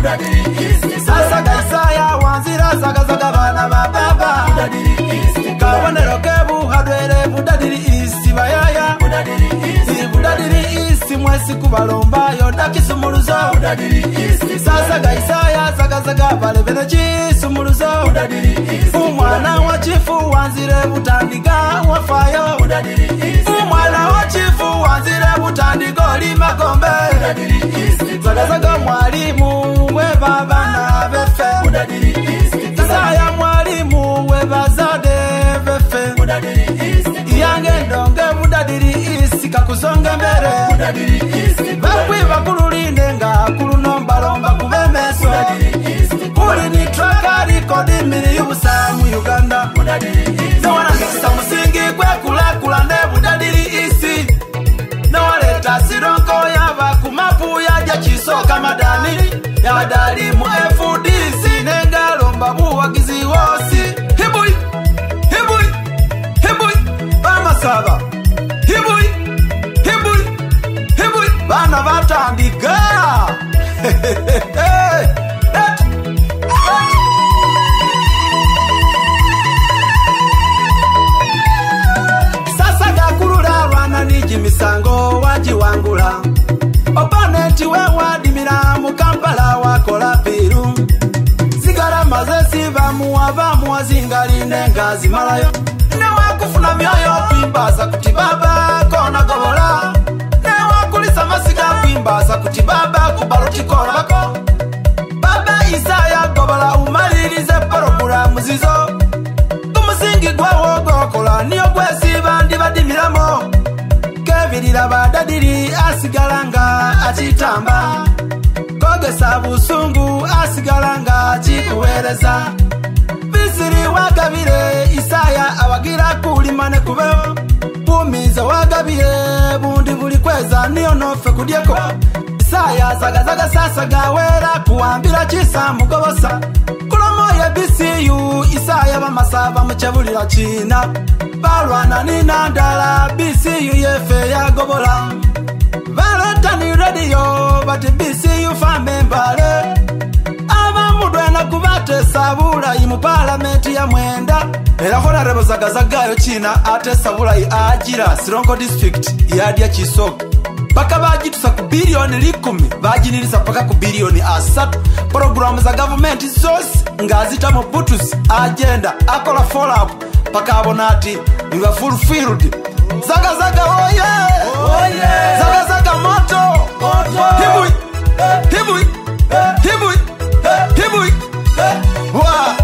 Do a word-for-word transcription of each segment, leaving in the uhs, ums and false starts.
Sasa gaisaya wanzira zaga zaga bana baba kabonero kebu hadwere budadiri isi bayaya budadiri isi mwesi kubalomba yoda kisumuluzo sasa gaisaya zaga zaga bale benechi sumuluzo umwana wa chifu wanzire butandiga wafayo umwana wa chifu wanzire butandiga lima gombe zaga zaga mwalimu we baba na befe Isaya mwalimu we bazade befe Iyange ndonge budadiri isi kakusonga mbere Bakwi bakululinde nga kulunomba lomba kubemeso Kuli ni traka rikodi mili yubusa mu Uganda Nawana nikisa musingi kwe kula kula ne budadiri isi Nawaleta sironko yaba kumapu yaja chisoka madani Ya dali mu F D C Nenga lomba buwagizi wosi Hibui, hibui, hibui Bama saba Hibui, hibui, hibui Bana batandika Sasa gakurura rwana niji misango waji wangula Opaneti we wadimira mu Kampala wakola piru Zigara maze siva muwava muwazingali nengazi malayo Ne wakufuna myoyo kwimbaza kuti baba kona gobola Ne wakulisa masiga kwimbaza kuti baba kubaloti kolako Baba Isaya gobola umalirize programu zizo Kumusingi gwawo gokola niyo gwesiba ndibadimiramo Kevirira badadiri asigalanga achitamba Kogesa busungu asigalanga achikuwereza Bisiri wagabire Isaya awagira kulimane kubeho Bumiza wagabire bundi buli kweza niyo nofe kudyeko Isaya zaga zaga sasa gawera kuambira chisa mugobosa Kulomo ya B C U Isaya bamasaba muchabulira china Balwana nina ndala B C U yefe ya gobola Valentine radio bati B C U fame mbale Aba mudwena kubate sabula imu parliamenti ya mwenda Era hona rebo zaga zaga yo china ate sabula i ajira Sironko district iadia chisoko Baka bajitusa ku bilioni likumi Bajinirisa paka ku bilioni asatu Programu za government zose Ngazita mobutusi agenda Akola follow up Paka abonati Iwa fulfilled Zaga zaga oh yeah Oh yeah Zaga zaga moto Moto Hibui Hibui Hibui Hibui Waa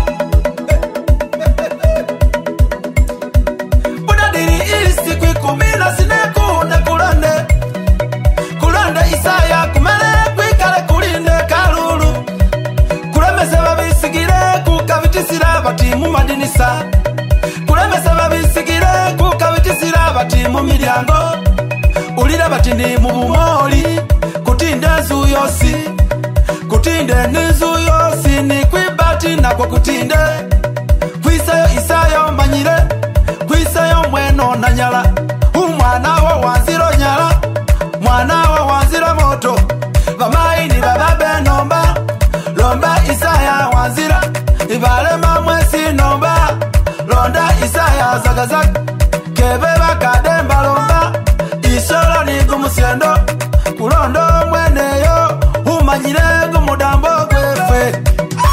Budadiri isi kwi kumina sineku ne kulande Kulande Isaya kumele kwi kale kulinde kalulu Kulemese babisigire kukavitisira bati mu madinisa Kulemese babisigire kukavitisira bati mu miryango Ulira bati ndi mu bumoli Kutinde nzu yosi Kutinde nzu yosi ni kwibati na kwa kutinde Kwisayo Isayo mbanyire Kwisayo mweno na nyala Umwana wa wanziro nyala Mwana wa wanziro moto Vamaini bababe nomba Lomba Isaya wanzira Ibalema mwesi nomba Londa Isaya zaga zaga Kebe bakademba lomba Isolo ni gumusiendo Kulondo mweneyo Umanyire gumudambo gwefe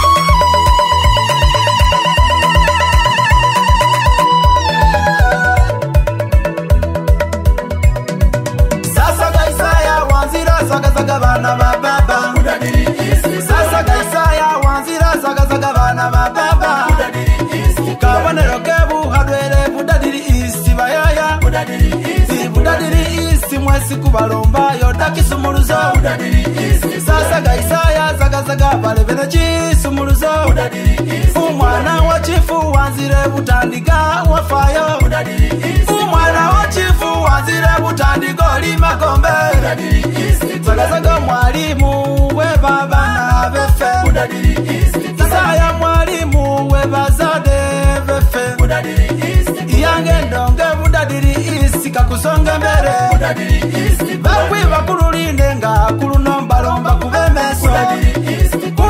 Sasa gaisaya wanzira zaga zaga bana mababa Sasa gaisaya wanzira zaga zaga bana mababa Kabonero kebu hadwere budadiri isi bayaya Budadiri isi mwesi kubalomba yoda kisumuluzo Sasa gaisaya zaga zaga bale benechi sumuluzo Umwana wa chifu wanzire butandiga wafayo Umwana wa chifu wanzire butandiga lima gombe Zaga zaga mwalimu we baba na befe Isaya mwalimu we bazade befe Iyange ndonge budadiri isi kakusonga mbere Bakwi bakululinde nga kulunomba lomba kubemeso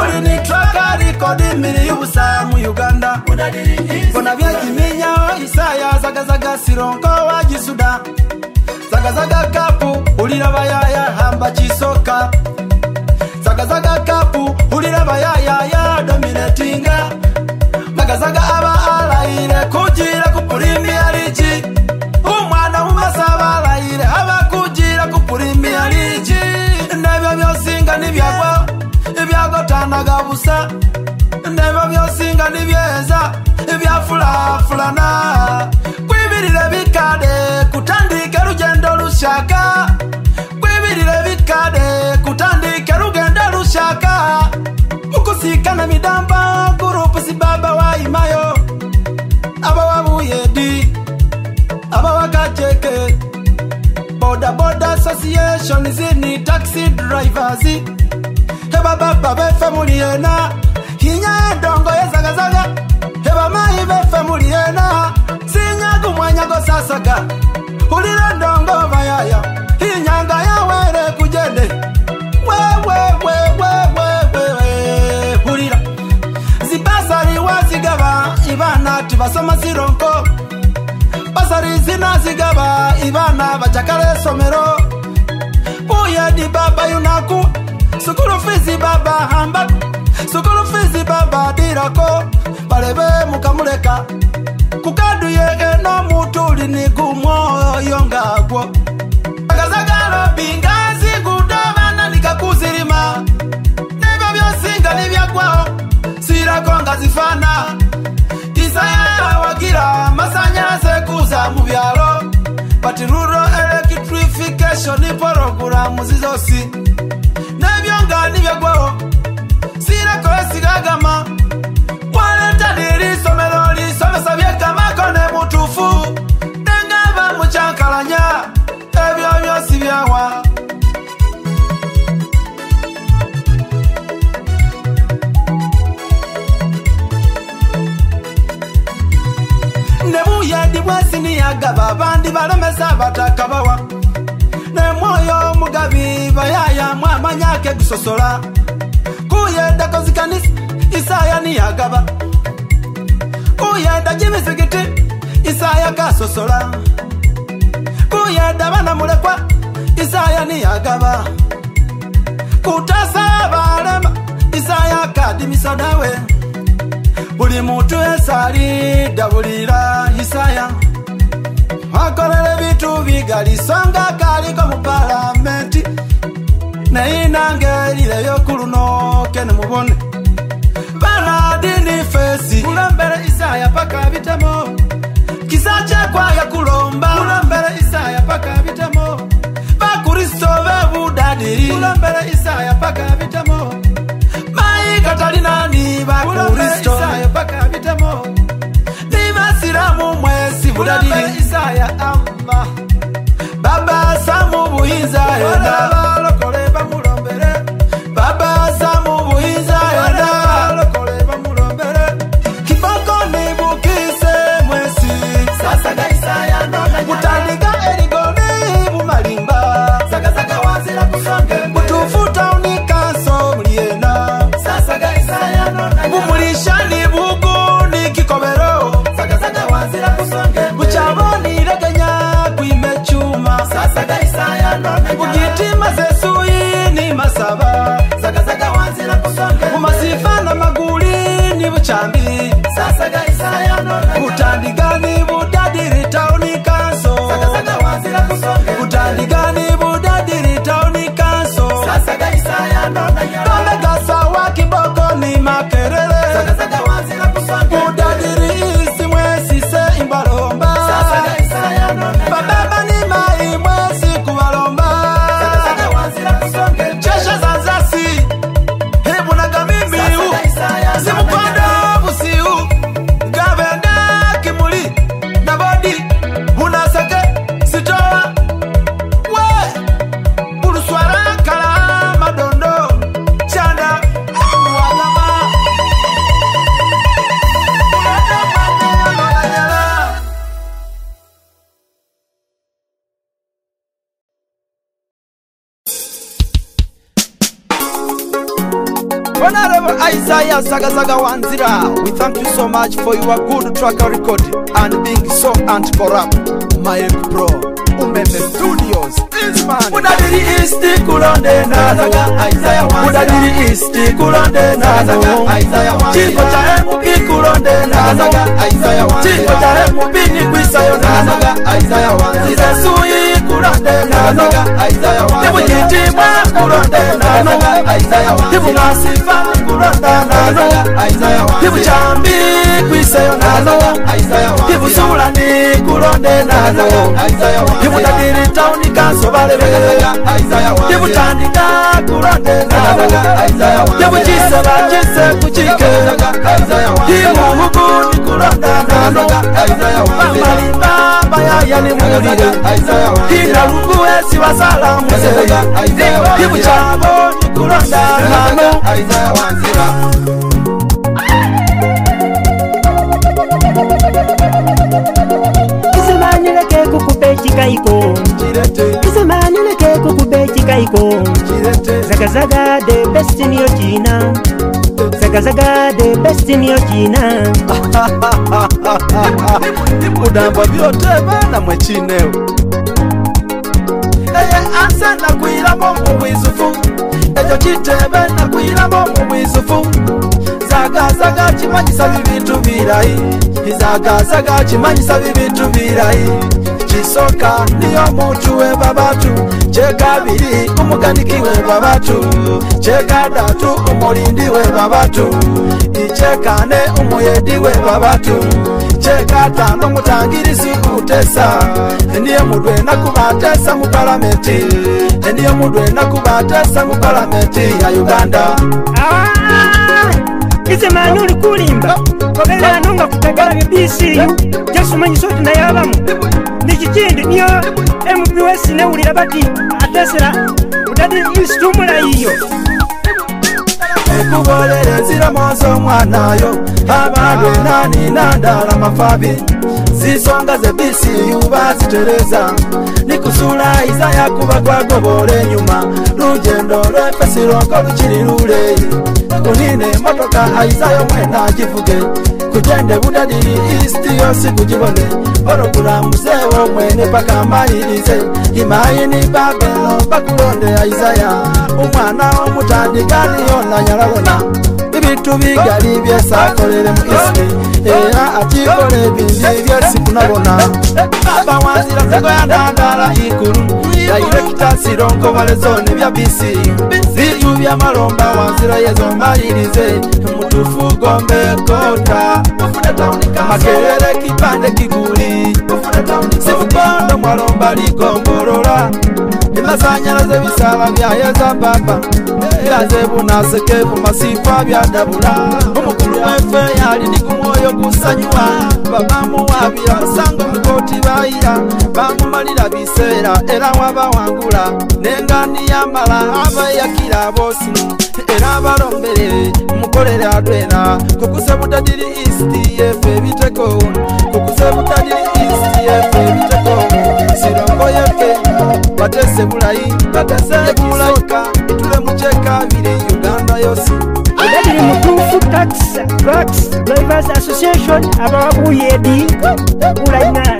rekodi mili yubusa mu Uganda. Kona vya jiminya Isaya zaga zaga sironko wa jisuda. Zaga zaga kapu ulira bayaya hamba chisoka. Zaga zaga kapu ulira bayaya ya dominatinga. Zaga zaga aba alaire kujira kupurimia ligi. Umwana umasaba alaire aba kujira kupurimia ligi. Nebyo byosinga nibyagwa ibyagotanaga busa. Nebyo byosinga nibyeza ibyafulafulana. Kwibirire bikade kutandika rugendo rushaka. Kwibirire bikade kutandika rugendo rushaka. Mukusikana midamba gurupu si baba wa imayo. Aba wabuye di aba wakacheke. Boda Boda Association zini taxi drivers. Heba baba befe muliena hinya dongo ye zaga zaga. Heba mai befe muliena sinya kumwanya go sasaka. Ulira dongo bayaya hinyanga ya were kujende. We we we we we we ulira zibasari wazigaba ibana tibasoma sironko. Basari zina zigaba ibana bachakale somero. Uye di baba yunaku sukulu fizi baba hamba. Sukulu fizi baba dirako balebe mukamuleka. Kukadu ye eno mutuli ni kumo yongagwo. Agazagalo bingazi kudovana nikakuzirima. Neba byosinga nibyagwao sirakonga zifana. Isaya wagira masanya sekuza mu byalo. But rural electrification program zizosi. Nebyonga nibyagwao sirakola sigagama. Waleta diri somelo li somesa byekama kone mutufu. Nengava muchankalanya ebyo byosi byawa. Nebuya dibwasi ni agaba bandi balemesa batakabawa. Nemoyo mugabi bayaya mwamanyake gusosola. Kuyenda kozikanis Isaya ni agaba. Kuyenda jimisigiti Isaya kasosola. Kuyenda bana mulekwa Isaya ni agaba. Kutasa balema Isaya kadimisa nawe. Buli mutu esali dabulira Isaya. Wakolele bitu bigali songa kaliko mu parlamenti. Neinangelile yokuluno kene mubone. Bana dini fesi kulambele Isaya paka bitamo. Kisache kwa ya kulomba kulambele Isaya paka bitamo. Bakuristo bebu dadiri kulambele Isaya paka bitamo. Mai katalina ni bakuristo Isaya paka bitamo. Niva siramu mwesi budadiri Isaya amma. Baba samu buhiza enda balokole bamulombere. Baba samu buhiza enda balokole bamulombere. Kiboko nibukise mwesi sasa ga Isaya nona mutandika erigoni bumalimba. Zaga zaga wazira kusonge mutufuta unikaso muliena. Sasa ga Isaya nona bumulishani bugu ni kikobero. Zaga zaga wazira kusonge muchaboni reganya kuimechuma. Sasa ga Isaya nona ugitima sesui ni masaba. Zaga zaga wazira kusonge umasifa na maguli ni buchambi. Sasa ga Isaya nona utandigani budadiri tauni kanso. Zaga zaga wazira kusonge utandigani budadiri tauni kanso. Sasa ga Isaya nona tombe gasawa kiboko ni makerere. Zaga zaga wazira kusonge budadiri isi mwesi se imbalomba. Sasa ga Isaya nona bababa ni mai mwesi kubalomba. Zaga zaga wazira kusonge chesha zanzasi hebu nagamimi simukondo Isaiah Saga Saga Wanzira, we thank you so much for your good track record and being so anti-corrupt. My Pro, Umeme Studios, this man. Mudadiri isti kulonde na Saga Isaiah Wanzira. Mudadiri isti kulonde na Saga Isaiah Wanzira. Chiko cha hemu pi kulonde na Saga Isaiah Wanzira. Chiko cha hemu pi ni kwisayo na Saga Isaiah Wanzira. Sui kulonde na Saga Isaiah Wanzira. Tibu jitima kulonde na Saga Isaiah Wanzira. Tibu ngasifa kulonde na Saga Isaiah Wanzira. Tibu chambi kwisayo na Saga Isaiah Wanzira. Tibu sulani kulonde na Saga Isaiah Wanzira. Tibu tadiri tauni kanso bale bega Isaiah Wanzira. Tibu tandika kulonde na Saga Isaiah Wanzira. Tibu jise ba jise kuchike Isaiah Wanzira. Tibu hukuni kulonde na Saga Isaiah Wanzira. Mamali baba ya yani mwilile Isaiah Wanzira. Hina lungu esi wa salamu Isaiah Wanzira. Tibu chabo ni kulonde na Isaiah Wanzira. Isemanileke kukupe chikaiko Isemanileke kukupe chikaiko Zaga zaga the best in your Gina Zaga zaga the best in your Gina Udamba vyote bana mwechineo Eye ansana kuila momu mwizufu Ejo chitebe na kuila momu mwizufu Zaga zaga chimanyisa vivitu virai Zaga zaga chimanyisa vivitu virai Chisoka niyo mutu we babatu Cheka biri umuganiki we babatu Cheka datu umulindi we babatu Ichekane umuyedi we babatu Cheka tano mutangirisi utesa Niyo mudwe na kubatesa mu parlamenti Niyo mudwe na kubatesa mu parlamenti ya Uganda. Isemani uli kulimba Kogela nunga kutagala B C U Jesu manyi sotu na yabamu Nikikindi niyo M P S ne ulira bati Atesera Udadi istumula iyo Ekubolele zira monso mwanayo Abadwe nani nandala mafabi Zisonga ze B C U bazitereza Nikusula Isaiah kuba kwa gobole nyuma Rugendo lwefesi loko luchiri luleyi Kunine motoka Isaiah mwena jifuge Kujende budadiri isti yosi kujibone Orokula muzewo mwene paka mayirize Imayini babelo bakulonde Isaiah Umwana omutandikani yona nyalabona Bibitu bigali byesakolele mu ismi Era atikole bindi byesi kunabona Baba Wanzira zego ya nandala ikuru Director sironko walezone bya B C Bitu bya malomba Wanzira yezo malirize Mutufu gombe kota Makelele kipande kiguli Sifukondo mwalomba ligomborola Imasanyalaze bisala bya yeza papa Ilaze bunasekevu masifa bya dabula Umukulu wefe yali ni kumwoyo kusanyua Babamu wabira sango mkoti baira Bamu malira bisera era waba wangula Nengani yamala aba yakira bosi Era barombere mukolere adwena Kukuse butadiri isti yefe biteko Kukuse butadiri isti yefe biteko Sirongo yefe batese bulayi Batese bulaika itule mucheka vile Uganda yosi Udadiri mutufu tax Trucks Drivers Association Ababuyedi Ulaina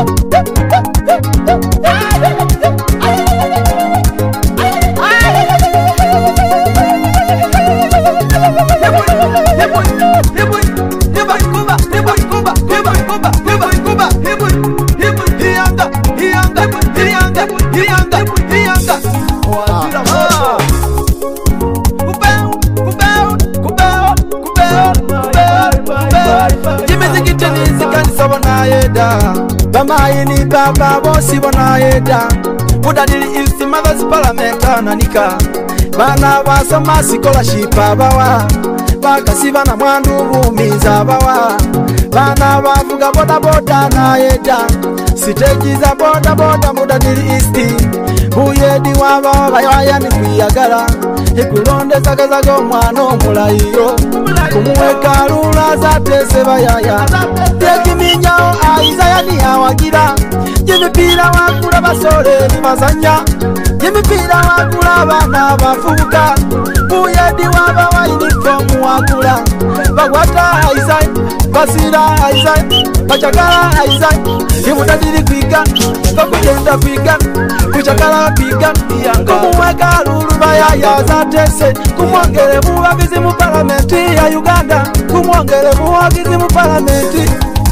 Bamayini baba bosi bonayeda Budadili East Mothers Parliament ananika Bana basoma scholarship abawa Bakasiba na mwandu bumiza abawa Bana bavuga boda boda na yeda Siteji za boda boda Budadili East Buyedi waba bayaya ni kuyagala Ekulonde zaga zaga omwana omulayo Kumuweka lula zatese bayaya Tekiminyawo Isaiah ni awagira Jimipira wakula basole ni mazanya Yemipira wakula abana bafubuka Buyedi waba wa uniform wakula Bagwata aizai, basira aizai Bachakala aizai, yemutadiri kwiga Bakugenda kwiga, kuchakala kwiga Kumuweka lulu baya ya zatese Kumwongere muwagizi mu parlamenti ya Uganda Kumwongere muwagizi mu parlamenti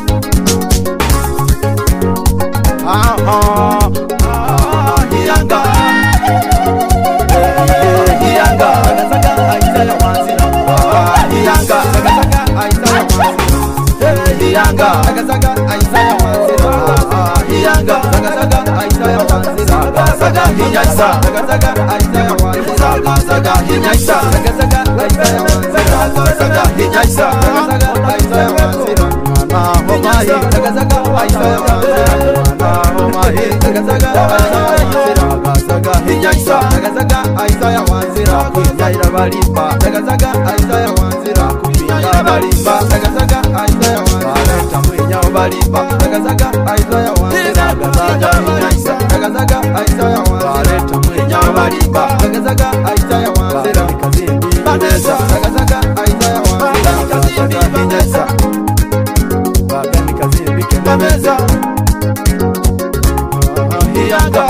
Ah ah ah Yanga Yanga Sagasaga Isaiah Wanzira Yanga Sagasaga Isaiah Wanzira Yanga Sagasaga Isaiah Wanzira Yanga Sagasaga Isaiah Wanzira Sagasaga Hinyaisa Sagasaga Isaiah Wanzira Sagasaga Hinyaisa Sagasaga Isaiah Wanzira Sagasaga Hinyaisa Sagasaga Isaiah Wanzira Na homai Sagasaga Isaiah Wanzira Na homai Sagasaga Isaiah Wanzira Sagasaga Hinyaisa Sagasaga Isaiah Wanzira Kunyaira balimba Sagasaga Isaiah Wanzira Kunyaira balimba Sagasaga Isaiah Wanzira Tamwinya balimba Sagasaga Isaiah Wanzira Sagasaga Hinyaisa Sagasaga Isaiah Wanzira Tamwinya balimba Sagasaga Isaiah Wanzira Banesa Sagasaga Isaiah Wanzira Sagasaga Hinyaisa Bagani kazimbi kenda meza Yanga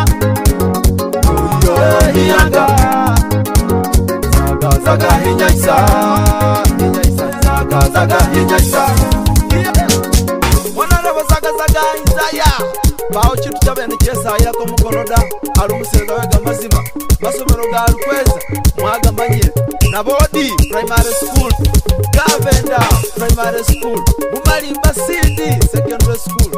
Yanga Saga Saga Hinyaisa Hinyaisa Saga Saga Hinyaisa Wanaraba Saga Saga Isaiah Bao chitu chabe ni chesa ila kwa mkonoda Alumusega wega mazima Masomero ga alukweza Mwaga manye Nabodi Primary School Gavenda Primary School Bumalimba City Secondary School